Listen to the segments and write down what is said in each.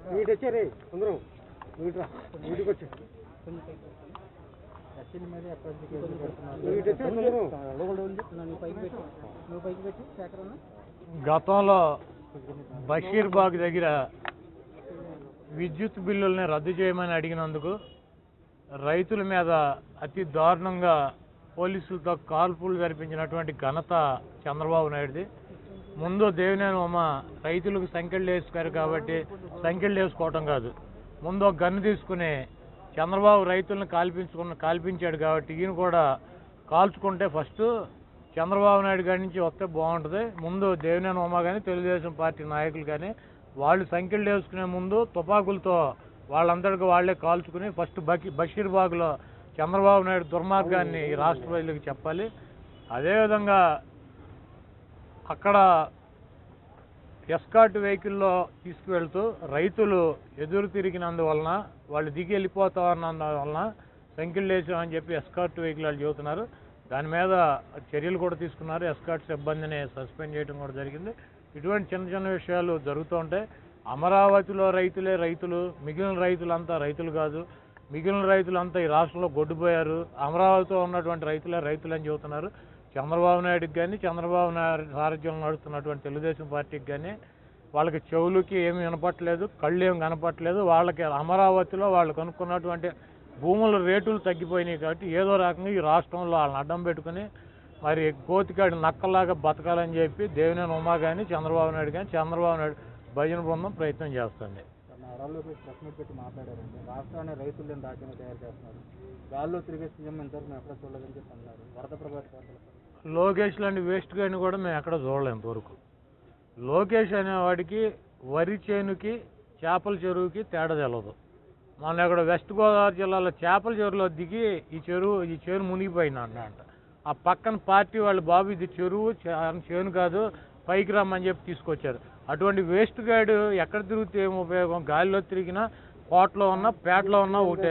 వచ్చారే అందరం వీటికి వచ్చా గతంలో బషీర్బాగ్ దగ్గర విద్యుత్ బిల్లుల్ని రద్దు చేయమని అడిగినందుకు రైతుల మీద అతి దారుణంగా పోలీసులతో కాల్పులు జరిపించినటువంటి ఘనత చంద్రబాబు నాయుడుది. ముందు దేవినేని ఉమ రైతులకు సంఖ్యలు వేసుకారు కాబట్టి సంఖ్యలు వేసుకోవటం కాదు, ముందు ఒక గన్ను తీసుకుని చంద్రబాబు రైతులను కాల్పించాడు కాబట్టి ఈయన కూడా కాల్చుకుంటే ఫస్ట్ చంద్రబాబు నాయుడు గారి నుంచి వస్తే బాగుంటుంది. ముందు దేవినేని ఉమ కానీ తెలుగుదేశం పార్టీ నాయకులు కానీ వాళ్ళు సంఖ్యలు వేసుకునే ముందు తుపాకులతో వాళ్ళందరికీ వాళ్లే కాల్చుకుని ఫస్ట్ బషీర్బాగ్లో చంద్రబాబు నాయుడు దుర్మార్గాన్ని ఈ రాష్ట్ర ప్రజలకు చెప్పాలి. అదేవిధంగా అక్కడ ఎస్కాట్ వెహికల్లో తీసుకువెళ్తూ రైతులు ఎదురు తిరిగినందువలన వాళ్ళు దిగి వెళ్ళిపోతామన్నందువలన సంఖ్యలు వేసామని చెప్పి ఎస్కాట్ వెహికల్ వాళ్ళు చెబుతున్నారు. దాని మీద చర్యలు కూడా తీసుకున్నారు. ఎస్కాట్ సిబ్బందిని సస్పెండ్ చేయడం కూడా జరిగింది. ఇటువంటి చిన్న చిన్న విషయాలు జరుగుతూ ఉంటాయి. అమరావతిలో రైతులే రైతులు, మిగిలిన రైతులంతా రైతులు కాదు. మిగిలిన రైతులంతా ఈ రాష్ట్రంలో గొడ్డుపోయారు. అమరావతిలో ఉన్నటువంటి రైతులే రైతులు అని చెబుతున్నారు. చంద్రబాబు నాయుడుకి కానీ చంద్రబాబు నాయుడు సారథ్యంలో నడుస్తున్నటువంటి తెలుగుదేశం పార్టీకి కానీ వాళ్ళకి చెవులకి ఏమి వినపట్లేదు, కళ్ళు ఏమి కనపట్లేదు. వాళ్ళకి అమరావతిలో వాళ్ళు కనుక్కున్నటువంటి భూముల రేటులు తగ్గిపోయినాయి కాబట్టి ఏదో రకంగా ఈ రాష్ట్రంలో వాళ్ళని అడ్డం పెట్టుకుని మరి కోతికాడి నక్కలాగా బతకాలని చెప్పి దేవినేని ఉమా కానీ చంద్రబాబు నాయుడు కానీ చంద్రబాబు నాయుడు భజన బృందం ప్రయత్నం చేస్తుంది. పెట్టి మాట్లాడారండి, రాష్ట్రాన్ని రైతులను రాజ్యాంగం తయారు చేస్తున్నారు, గాల్లో తిరిగే సీఎం ఇంతవరకు మేము ఎక్కడ చూడలేదని చెప్పి అన్నారు. వరద ప్రభావిత లోకేష్ లాంటి వేస్ట్ గాని కూడా మేము ఎక్కడ చూడలేము ఇంతవరకు. లోకేష్ అనేవాడికి వరి చేనుకి చేపల చెరువుకి తేడా తెలవదు. మన ఇక్కడ వెస్ట్ గోదావరి జిల్లాలో చేపల చెరువులో దిగి ఈ చెరువు మునిగిపోయినా అంట. ఆ పక్కన పార్టీ వాళ్ళు బాబు ఇది చెరువు చేను కాదు పైకి రమ్మని చెప్పి తీసుకొచ్చారు. అటువంటి వేస్ట్ గాడు ఎక్కడ తిరిగితే ఏం ఉపయోగం? గాలిలో తిరిగినా కోటలో ఉన్నా పేటలో ఉన్నా ఒకటే.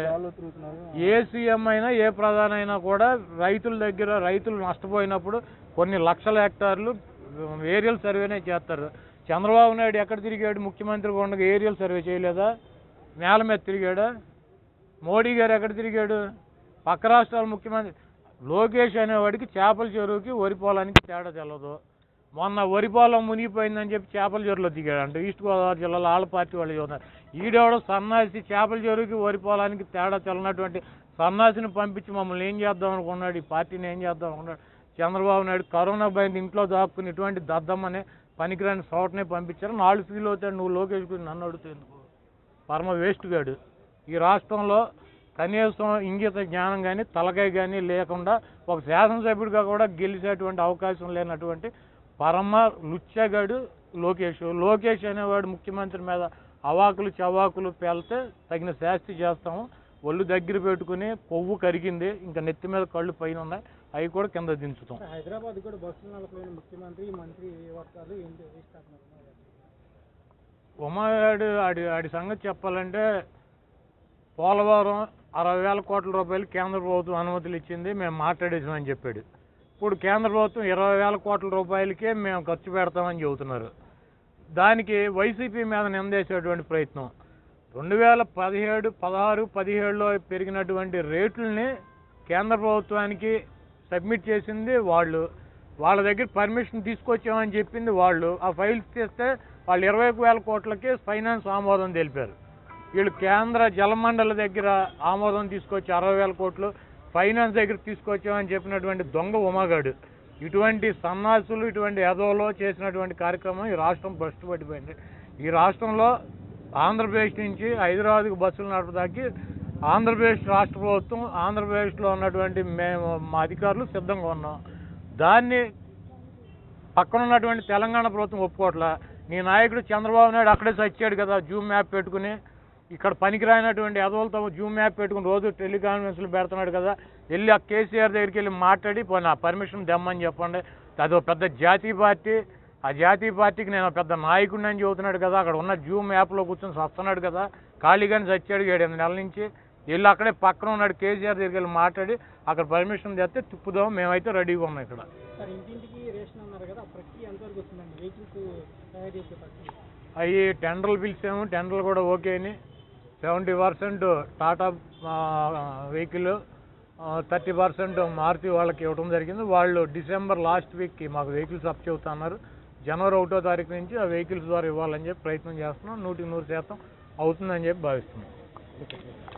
ఏ సీఎం అయినా ఏ ప్రధాని అయినా కూడా రైతుల దగ్గర రైతులు నష్టపోయినప్పుడు కొన్ని లక్షల హెక్టార్లు ఏరియల్ సర్వేనే చేస్తారు. చంద్రబాబు నాయుడు ఎక్కడ తిరిగాడు? ముఖ్యమంత్రిగా ఉండగా ఏరియల్ సర్వే చేయలేదా? నేల మీద తిరిగాడా? మోడీ గారు ఎక్కడ తిరిగాడు? పక్క రాష్ట్రాల ముఖ్యమంత్రి. లోకేష్ అనేవాడికి చేపల చెరువుకి వరి పొలానికి తేడా తెలదు. మొన్న వరి పొలం మునిగిపోయిందని చెప్పి చేపల చెరువులో దిగాడంట. ఈస్ట్ గోదావరి జిల్లాలో ఆళ్ళ పార్టీ వాళ్ళు చూస్తున్నారు. ఈడెవడో సన్నాసి చేపల చెరువుకి వరి పొలానికి తేడా తెలనటువంటి సన్నాసిని పంపించి మమ్మల్ని ఏం చేద్దాం అనుకున్నాడు? ఈ పార్టీని ఏం చేద్దాం అనుకున్నాడు? చంద్రబాబు నాయుడు కరోనా భయం ఇంట్లో దాక్కుని ఇటువంటి దద్దమ్మనే పనికిరాని చోటనే పంపించారు. నాలుగు ఫీల్ అవుతాడు. నువ్వు లోకేష్ గురించి నన్ను అడుగుతుంది పరమ వేస్ట్ గాడు. ఈ రాష్ట్రంలో కనీసం ఇంగిత జ్ఞానం కానీ తలకాయ కానీ లేకుండా ఒక శాసనసభ్యుడిగా కూడా గెలిచేటువంటి అవకాశం లేనటువంటి పరమ లుచ్చగాడు లోకేష్. లోకేష్ అనేవాడు ముఖ్యమంత్రి మీద అవాకులు చవాకులు పేలితే తగిన శాస్తి చేస్తాము. ఒళ్ళు దగ్గర పెట్టుకుని కొవ్వు కరిగింది, ఇంకా నెత్తి మీద కళ్ళు పైన ఉన్నాయి, అవి కూడా కింద దించుతాం. హైదరాబాద్ కూడా బస్సులు నలపైన ముఖ్యమంత్రి మంత్రి వర్గాలు ఉమాగాడు ఆడి సంగతి చెప్పాలంటే పోలవరం 60,000 కోట్ల రూపాయలు కేంద్ర ప్రభుత్వం అనుమతులు ఇచ్చింది, మేము మాట్లాడేసామని చెప్పాడు. ఇప్పుడు కేంద్ర ప్రభుత్వం 20,000 కోట్ల రూపాయలకే మేము ఖర్చు పెడతామని చెబుతున్నారు. దానికి వైసీపీ మీద నిందేసేటువంటి ప్రయత్నం. 2017, 16, 17లో పెరిగినటువంటి రేట్లని కేంద్ర ప్రభుత్వానికి సబ్మిట్ చేసింది వాళ్ళు. వాళ్ళ దగ్గర పర్మిషన్ తీసుకొచ్చామని చెప్పింది వాళ్ళు. ఆ ఫైల్స్ చేస్తే వాళ్ళు 20,000 కోట్లకి ఫైనాన్స్ ఆమోదం తెలిపారు. వీళ్ళు కేంద్ర జలమండలి దగ్గర ఆమోదం తీసుకొచ్చి 60,000 కోట్లు ఫైనాన్స్ దగ్గర తీసుకొచ్చామని చెప్పినటువంటి దొంగ ఉమాగాడు. ఇటువంటి సన్నాసులు ఇటువంటి ఎదవలో చేసినటువంటి కార్యక్రమం ఈ రాష్ట్రం భ్రష్టు పట్టిపోయింది. ఈ రాష్ట్రంలో ఆంధ్రప్రదేశ్ నుంచి హైదరాబాద్కి బస్సులు నడపడానికి ఆంధ్రప్రదేశ్ రాష్ట్ర ప్రభుత్వం ఆంధ్రప్రదేశ్లో ఉన్నటువంటి మా అధికారులు సిద్ధంగా ఉన్నాం. దాన్ని పక్కన ఉన్నటువంటి తెలంగాణ ప్రభుత్వం ఒప్పుకోవట్లా. నీ నాయకుడు చంద్రబాబు నాయుడు అక్కడే చచ్చాడు కదా జూమ్ మ్యాప్ పెట్టుకుని. ఇక్కడ పనికిరానటువంటి ఎదవలతో జూమ్ మ్యాప్ పెట్టుకుని రోజు టెలికాన్ఫరెన్స్లు పెడుతున్నాడు కదా. వెళ్ళి ఆ కేసీఆర్ దగ్గరికి వెళ్ళి మాట్లాడి నా పర్మిషన్ దమ్మని చెప్పండి. అదో పెద్ద జాతీయ పార్టీ, ఆ జాతీయ పార్టీకి నేను పెద్ద నాయకుడిని అని చెబుతున్నాడు కదా. అక్కడ ఉన్న జూమ్ యాప్లో కూర్చొని చస్తున్నాడు కదా, ఖాళీగానే చచ్చాడు 7 నెలల నుంచి. వెళ్ళి అక్కడే పక్కన ఉన్నాడు కేసీఆర్ దగ్గరికి వెళ్ళి మాట్లాడి అక్కడ పర్మిషన్ తెస్తే తిప్పుదాం, మేమైతే రెడీగా ఉన్నాం. ఇక్కడ ఇంటింటికి రేషన్ అన్నారు కదా, ప్రక్రియ ఎంతవరకు వస్తుందండి వెహికల్స్ తయారు చేసే ప్రక్రియ? అవి టెండర్లు పిలిచాము, టెండర్లు కూడా ఓకే అని 70% టాటా వెహికల్, 30% మారుతి వాళ్ళకి ఇవ్వడం జరిగింది. వాళ్ళు డిసెంబర్ లాస్ట్ వీక్కి మాకు వెహికల్స్ అప్ చెబుతున్నారు. జనవరి 1వ తారీఖు నుంచి ఆ వెహికల్స్ ద్వారా ఇవ్వాలని చెప్పి ప్రయత్నం చేస్తున్నాం. 100% అవుతుందని చెప్పి భావిస్తున్నాం.